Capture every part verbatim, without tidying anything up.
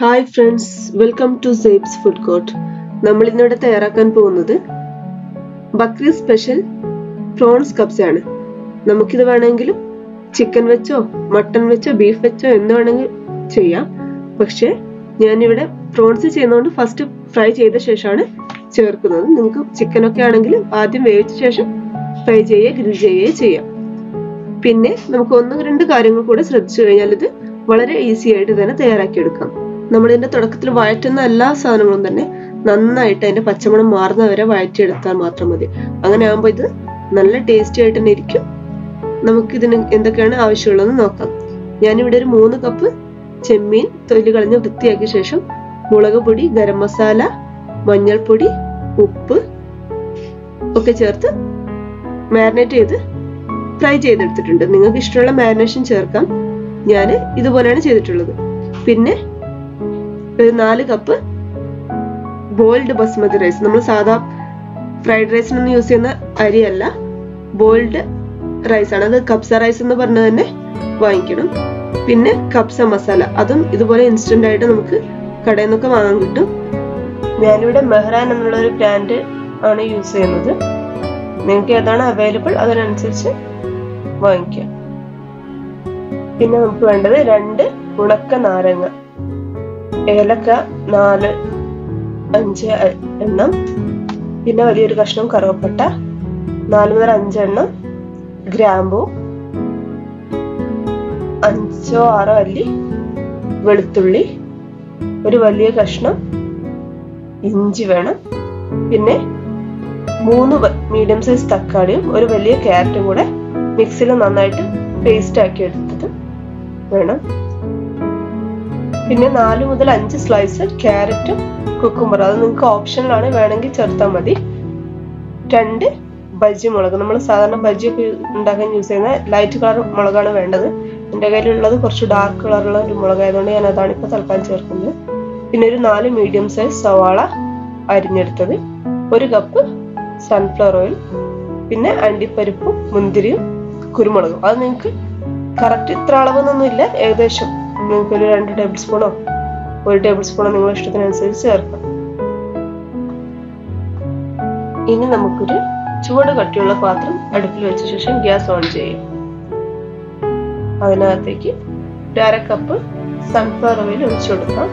Hi friends, welcome to സേബ്സ് food court. നമ്മൾ ഇന്നിവിടെ തയ്യാറാക്കാൻ പോകുന്നത് ബക്രീദ് സ്പെഷ്യൽ പ്രോൺസ് കബ്സയാണ്. നമുക്കിത് വേണമെങ്കിലും ചിക്കൻ വെച്ചോ മട്ടൺ വെച്ചോ ബീഫ് വെച്ചോ എന്ത് വേണമെങ്കിലും ചെയ്യാം. പക്ഷെ ഞാനിവിടെ പ്രോൺസ് ചെയ്യുന്നതുകൊണ്ട് ഫസ്റ്റ് ഫ്രൈ ചെയ്ത ശേഷമാണ് ചേർക്കുന്നത്. നിങ്ങൾക്ക് ചിക്കനൊക്കെ ആണെങ്കിൽ ആദ്യം വേവിച്ച ശേഷം ഫ്രൈ ചെയ്യുക, ഗ്രിൽ ചെയ്യുകയോ ചെയ്യാം. പിന്നെ നമുക്ക് ഒന്ന് രണ്ട് കാര്യങ്ങൾ കൂടെ ശ്രദ്ധിച്ചു കഴിഞ്ഞാൽ ഇത് വളരെ ഈസി ആയിട്ട് തന്നെ തയ്യാറാക്കിയെടുക്കാം. നമ്മളിതിന്റെ തുടക്കത്തിൽ വഴറ്റുന്ന എല്ലാ സാധനങ്ങളും തന്നെ നന്നായിട്ട് അതിന്റെ പച്ചമണം മാറുന്നവരെ വഴറ്റിയെടുത്താൽ മാത്രം മതി. അങ്ങനെ ആകുമ്പോൾ ഇത് നല്ല ടേസ്റ്റി ആയിട്ട് തന്നെ ഇരിക്കും. നമുക്കിതിന് എന്തൊക്കെയാണ് ആവശ്യമുള്ളതെന്ന് നോക്കാം. ഞാനിവിടെ ഒരു മൂന്ന് കപ്പ് ചെമ്മീൻ തൊലി കളഞ്ഞ് വൃത്തിയാക്കിയ ശേഷം മുളക് പൊടി, ഗരം മസാല, മഞ്ഞൾപ്പൊടി, ഉപ്പ് ഒക്കെ ചേർത്ത് മാരിനേറ്റ് ചെയ്ത് ഫ്രൈ ചെയ്തെടുത്തിട്ടുണ്ട്. നിങ്ങൾക്ക് ഇഷ്ടമുള്ള മാരിനേഷൻ ചേർക്കാം. ഞാൻ ഇതുപോലെയാണ് ചെയ്തിട്ടുള്ളത്. പിന്നെ ഒരു നാല് കപ്പ് ബോയിൽഡ് ബസ്മതി റൈസ്. നമ്മൾ സാധാ ഫ്രൈഡ് റൈസിനൊന്നും യൂസ് ചെയ്യുന്ന അരിയല്ല, ബോയിൽഡ് റൈസ് ആണ്. അത് കബ്സ റൈസ് എന്ന് പറഞ്ഞ് തന്നെ വാങ്ങിക്കണം. പിന്നെ കബ്സ മസാല, അതും ഇതുപോലെ ഇൻസ്റ്റന്റ് ആയിട്ട് നമുക്ക് കടയിൽ നിന്നൊക്കെ വാങ്ങാൻ കിട്ടും. ഞാനിവിടെ മെഹ്റാൻ എന്നുള്ള ഒരു ബ്രാൻഡ് ആണ് യൂസ് ചെയ്യുന്നത്. നിങ്ങൾക്ക് ഏതാണ് അവൈലബിൾ അതിനനുസരിച്ച് വാങ്ങിക്കാം. പിന്നെ നമുക്ക് വേണ്ടത് രണ്ട് ഉണക്ക നാരങ്ങ, ഏലക്ക നാല് അഞ്ച് എണ്ണം, പിന്നെ വലിയൊരു കഷ്ണം കറുവപ്പട്ട, നാല് മുതൽ അഞ്ചെണ്ണം ഗ്രാമ്പൂ, അഞ്ചോ ആറോ അല്ലി വെളുത്തുള്ളി, ഒരു വലിയ കഷ്ണം ഇഞ്ചി വേണം. പിന്നെ മൂന്ന് മീഡിയം സൈസ് തക്കാളിയും ഒരു വലിയ ക്യാരറ്റും കൂടെ മിക്സിയിൽ നന്നായിട്ട് പേസ്റ്റ് ആക്കി എടുത്തത് വേണം. പിന്നെ നാല് മുതൽ അഞ്ച് സ്ലൈസ് ക്യാരറ്റും കുക്കുംബർ, അത് നിങ്ങൾക്ക് ഓപ്ഷനിലാണ്, വേണമെങ്കിൽ ചേർത്താൽ മതി. രണ്ട് ബജ്ജി മുളക്, നമ്മൾ സാധാരണ ബജ്ജിയൊക്കെ ഉണ്ടാക്കാൻ യൂസ് ചെയ്യുന്ന ലൈറ്റ് കളർ മുളകാണ് വേണ്ടത്. എൻ്റെ കയ്യിലുള്ളത് കുറച്ച് ഡാർക്ക് കളറുള്ള ഒരു മുളകായതുകൊണ്ട് ഞാൻ അതാണ് ഇപ്പോൾ തൽക്കാലം ചേർക്കുന്നത്. പിന്നെ ഒരു നാല് മീഡിയം സൈസ് സവാള അരിഞ്ഞെടുത്തത്, ഒരു കപ്പ് സൺഫ്ലവർ ഓയിൽ, പിന്നെ അണ്ടിപ്പരിപ്പും മുന്തിരിയും കുരുമുളകും. അത് നിങ്ങൾക്ക് കറക്റ്റ് ഇത്ര അളവൊന്നും ഇല്ല, ഏകദേശം നിങ്ങൾക്ക് ഒരു രണ്ട് ടേബിൾ സ്പൂണോ ഒരു ടേബിൾ സ്പൂണോ നിങ്ങളുടെ ഇഷ്ടത്തിനനുസരിച്ച് ചേർക്കാം. ഇനി നമുക്കൊരു ചൂട് കട്ടിയുള്ള പാത്രം അടുപ്പിൽ വെച്ച ശേഷം ഗ്യാസ് ഓൺ ചെയ്യും. അതിനകത്തേക്ക് ഒരു അര കപ്പ് സൺഫ്ലവർ ഓയിൽ ഒഴിച്ചു കൊടുക്കാം.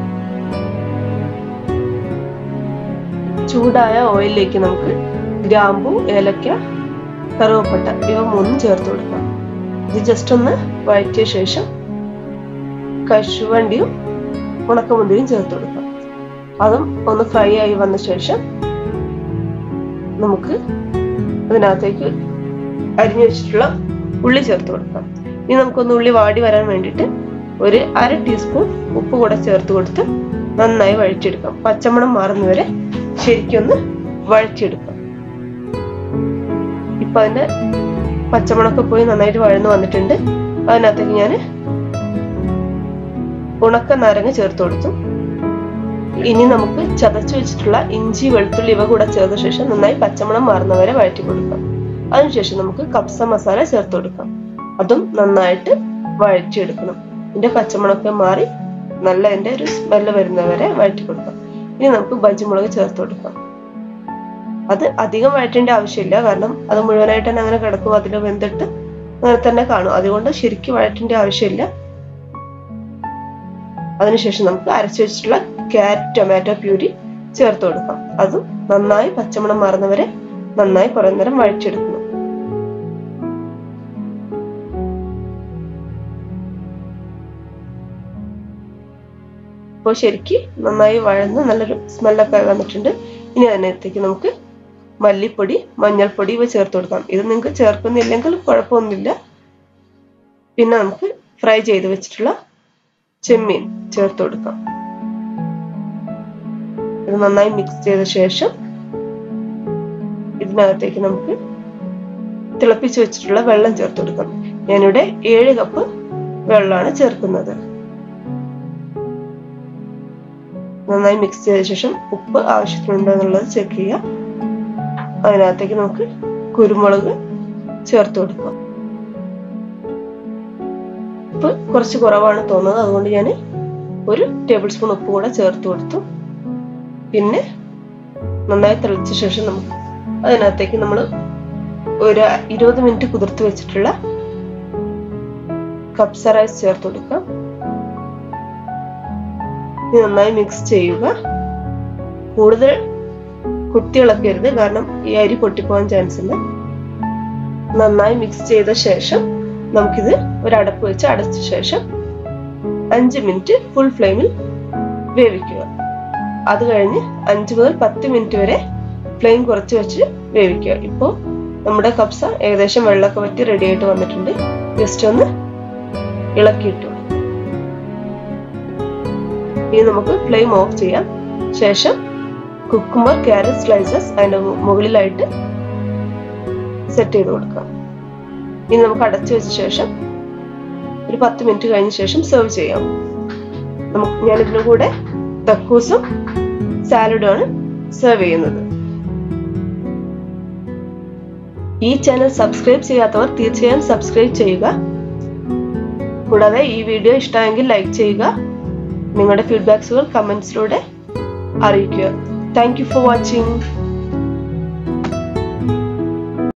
ചൂടായ ഓയിലിലേക്ക് നമുക്ക് ഗ്രാമ്പൂ, ഏലക്ക, കറുവപ്പട്ട ഇവ മൂന്നും ചേർത്ത് കൊടുക്കാം. ഇത് ജസ്റ്റ് ഒന്ന് വഴറ്റിയ ശേഷം കശുവണ്ടിയും ഉണക്കമുന്തിരിയും ചേർത്ത് കൊടുക്കാം. അതും ഒന്ന് ഫ്രൈ ആയി വന്ന ശേഷം നമുക്ക് അതിനകത്തേക്ക് അരിഞ്ഞു വെച്ചിട്ടുള്ള ഉള്ളി ചേർത്ത് കൊടുക്കാം. ഇനി നമുക്കൊന്ന് ഉള്ളി വാടി വരാൻ വേണ്ടിയിട്ട് ഒരു അര ടീസ്പൂൺ ഉപ്പ് കൂടെ ചേർത്ത് കൊടുത്ത് നന്നായി വഴറ്റിയെടുക്കാം. പച്ചമണം മാറുന്നവരെ ശരിക്കൊന്ന് വഴറ്റിയെടുക്കാം. ഇപ്പൊ അതിന്റെ പച്ചമണൊക്കെ പോയി നന്നായിട്ട് വഴന്നു വന്നിട്ടുണ്ട്. അതിനകത്തേക്ക് ഞാൻ ഉണക്ക നാരങ്ങ ചേർത്ത് കൊടുത്തു. ഇനി നമുക്ക് ചതച്ചു വെച്ചിട്ടുള്ള ഇഞ്ചി, വെളുത്തുള്ളി ഇവ കൂടെ ചേർത്ത ശേഷം നന്നായി പച്ചമണം മാറുന്നവരെ വഴറ്റി കൊടുക്കാം. അതിനുശേഷം നമുക്ക് കബ്സ മസാല ചേർത്ത് കൊടുക്കാം. അതും നന്നായിട്ട് വഴറ്റിയെടുക്കണം. ഇതിന്റെ പച്ചമണൊക്കെ മാറി നല്ല അതിന്റെ ഒരു സ്മെല്ല് വരുന്നവരെ വഴറ്റി കൊടുക്കാം. ഇനി നമുക്ക് ബജ്ജി മുളക് ചേർത്ത് കൊടുക്കാം. അത് അധികം വഴറ്റേണ്ട ആവശ്യമില്ല, കാരണം അത് മുഴുവനായിട്ട് തന്നെ അങ്ങനെ കിടക്കും, അതിൽ വെന്തിട്ട് അങ്ങനെ തന്നെ കാണും. അതുകൊണ്ട് ശരിക്കും വഴറ്റേണ്ട ആവശ്യമില്ല. അതിനുശേഷം നമുക്ക് അരച്ചു വെച്ചിട്ടുള്ള ക്യാരറ്റ് ടൊമാറ്റോ പ്യൂരി ചേർത്ത് കൊടുക്കാം. അതും നന്നായി പച്ചമണം മാറുന്നവരെ നന്നായി കുറെ നേരം വഴറ്റിയെടുക്കണം. ഇപ്പോൾ ശരിക്കും നന്നായി വഴന്ന് നല്ലൊരു സ്മെല്ലൊക്കെ വന്നിട്ടുണ്ട്. ഇനി അതിനകത്തേക്ക് നമുക്ക് മല്ലിപ്പൊടി, മഞ്ഞൾപ്പൊടി ഇവ ചേർത്ത് കൊടുക്കാം. ഇത് നിങ്ങൾക്ക് ചേർക്കുന്നില്ലെങ്കിൽ കുഴപ്പമൊന്നുമില്ല. പിന്നെ നമുക്ക് ഫ്രൈ ചെയ്ത് വെച്ചിട്ടുള്ള ചെമ്മീൻ ചേർത്ത് കൊടുക്കാം. ഇത് നന്നായി മിക്സ് ചെയ്ത ശേഷം ഇതിനകത്തേക്ക് നമുക്ക് തിളപ്പിച്ച് വെച്ചിട്ടുള്ള വെള്ളം ചേർത്ത് കൊടുക്കാം. ഞാനിവിടെ ഏഴ് കപ്പ് വെള്ളമാണ് ചേർക്കുന്നത്. നന്നായി മിക്സ് ചെയ്ത ശേഷം ഉപ്പ് ആവശ്യത്തിനുണ്ടോ എന്നുള്ളത് ചെക്ക് ചെയ്യാം. അതിനകത്തേക്ക് നമുക്ക് കുരുമുളക് ചേർത്ത് കൊടുക്കാം. ഉപ്പ് കുറച്ച് കുറവാണ് തോന്നുന്നത്, അതുകൊണ്ട് ഞാൻ ഒരു ടേബിൾ സ്പൂൺ ഉപ്പ് കൂടെ ചേർത്ത് കൊടുത്തു. പിന്നെ നന്നായി തിളച്ച ശേഷം നമുക്ക് അതിനകത്തേക്ക് നമ്മൾ ഒരു ഇരുപത് മിനിറ്റ് കുതിർത്ത് വെച്ചിട്ടുള്ള കപ്സ റൈസ് ചേർത്ത് കൊടുക്കാം. ഇത് നന്നായി മിക്സ് ചെയ്യുക. കൂടുതൽ കുത്തി ഇളക്കരുത്, കാരണം ഈ അരി പൊട്ടിപ്പോകാൻ ചാൻസ് ഉണ്ട്. നന്നായി മിക്സ് ചെയ്ത ശേഷം നമുക്കിത് ഒരു അടപ്പ് വെച്ച് അടച്ച ശേഷം അഞ്ച് മിനിറ്റ് ഫുൾ ഫ്ലെയിമിൽ വേവിക്കുക. അത് കഴിഞ്ഞ് അഞ്ച് മുതൽ പത്ത് മിനിറ്റ് വരെ ഫ്ലെയിം കുറച്ച് വെച്ച് വേവിക്കുക. ഇപ്പോൾ നമ്മുടെ കപ്സ ഏകദേശം വെള്ളമൊക്കെ വറ്റി റെഡി ആയിട്ട് വന്നിട്ടുണ്ട്. ജസ്റ്റ് ഒന്ന് ഇളക്കിയിട്ടു. ഇനി നമുക്ക് ഫ്ലെയിം ഓഫ് ചെയ്യാം. ശേഷം കുക്കുംബർ, ക്യാരറ്റ് സ്ലൈസസ് അതിന്റെ മുകളിലായിട്ട് സെറ്റ് ചെയ്ത് കൊടുക്കാം. ഇനി നമുക്ക് അടച്ചു വെച്ച ശേഷം ഒരു പത്ത് മിനിറ്റ് കഴിഞ്ഞ ശേഷം സെർവ് ചെയ്യാം. നമുക്ക് ഞാൻ ഇതിന്റെ കൂടെ തക്കൂസും സാലഡുമാണ് സെർവ് ചെയ്യുന്നത്. ഈ ചാനൽ സബ്സ്ക്രൈബ് ചെയ്യാത്തവർ തീർച്ചയായും സബ്സ്ക്രൈബ് ചെയ്യുക. കൂടാതെ ഈ വീഡിയോ ഇഷ്ടമെങ്കിൽ ലൈക്ക് ചെയ്യുക. നിങ്ങളുടെ ഫീഡ്ബാക്സുകൾ കമന്റ്സിലൂടെ അറിയിക്കുക. Thank you for watching.